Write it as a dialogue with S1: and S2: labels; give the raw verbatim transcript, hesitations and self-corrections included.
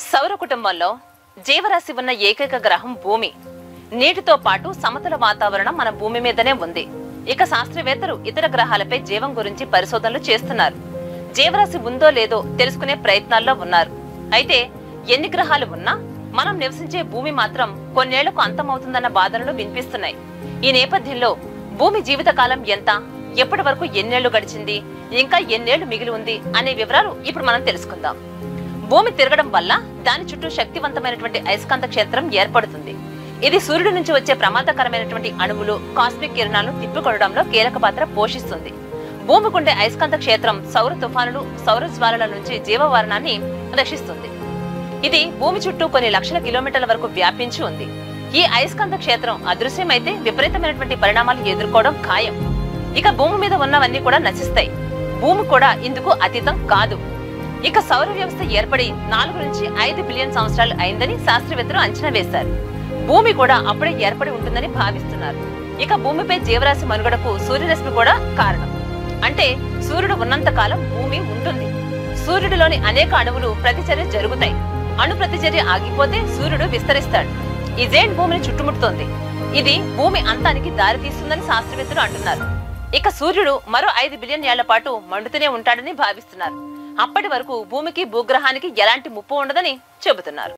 S1: సౌర కుటుంబంలో జీవరాశి ఉన్న ఏకైక గ్రహం భూమి. నీటితో పాటు సమతల వాతావరణం మన భూమి మీదనే ఉంది. ఇక శాస్త్రవేత్తలు ఇతర గ్రహాలపై జీవం గురించి పరిశోధనలు చేస్తున్నారు. జీవరాశి ఉందో లేదో తెలుసుకునే ప్రయత్నాల్లో ఉన్నారు. అయితే ఎన్ని గ్రహాలు ఉన్నా మనం నివసించే భూమి మాత్రం కొన్నేళ్లకు అంతమవుతుందన్న బాధలు వినిపిస్తున్నాయి. ఈ నేపథ్యంలో భూమి జీవితకాలం ఎంత, ఎప్పటి వరకు ఎన్నేళ్లు గడిచింది, ఇంకా ఎన్నేళ్లు మిగిలి ఉంది అనే వివరాలు ఇప్పుడు మనం తెలుసుకుందాం. భూమి తిరగడం వల్ల దాని చుట్టూ శక్తివంతమైనటువంటి అయస్కాంత క్షేత్రం ఏర్పడుతుంది. ఇది సూర్యుడి నుంచి వచ్చే ప్రమాదకరమైనటువంటి అణువులు, కాస్మిక్ కిరణాలను తిప్పికొనడంలో కీలక పాత్ర పోషిస్తుంది. భూమికుండే అయస్కాంత క్షేత్రం సౌర తుఫానులు, సౌర జ్వాలల నుంచి జీవవరణాన్ని రక్షిస్తుంది. ఇది భూమి చుట్టూ కొన్ని లక్షల కిలోమీటర్ల వరకు వ్యాపించి ఉంది. ఈ అయస్కాంత క్షేత్రం అదృశ్యమైతే విపరీతమైనటువంటి పరిణామాలు ఎదుర్కోవడం ఖాయం. ఇక భూమి మీద ఉన్నవన్నీ కూడా నశిస్తాయి. భూమి కూడా ఇందుకు అతీతం కాదు. ఇక సౌర వ్యవస్థ ఏర్పడి నాలుగు నుంచి ఐదు బిలియన్ సంవత్సరాలు అయిందని శాస్త్రవేత్తలు అంచనా వేశారు. భూమి కూడా అప్పుడే ఏర్పడి ఉంటుందని భావిస్తున్నారు. ఇక భూమిపై జీవరాశి మనుగడకు సూర్యరశ్మి కూడా కారణం. అంటే సూర్యుడు ఉన్నంత కాలం భూమి ఉంటుంది. సూర్యుడిలోని అనేక అణువులు ప్రతిచర్య జరుగుతాయి. అణు ప్రతిచర్య ఆగిపోతే సూర్యుడు విస్తరిస్తాడు. ఈ జైంట్ భూమిని చుట్టుముడుతోంది. ఇది భూమి అంతానికి దారి తీస్తుందని శాస్త్రవేత్తలు అంటున్నారు. ఇక సూర్యుడు మరో ఐదు బిలియన్ ఏళ్ల పాటు మండుతూనే ఉంటాడని భావిస్తున్నారు. అప్పటి వరకు భూమికి, భూగ్రహానికి ఎలాంటి ముప్పు ఉండదని చెబుతున్నారు.